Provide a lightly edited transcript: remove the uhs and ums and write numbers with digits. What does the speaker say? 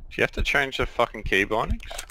you have to change the fucking key bindings?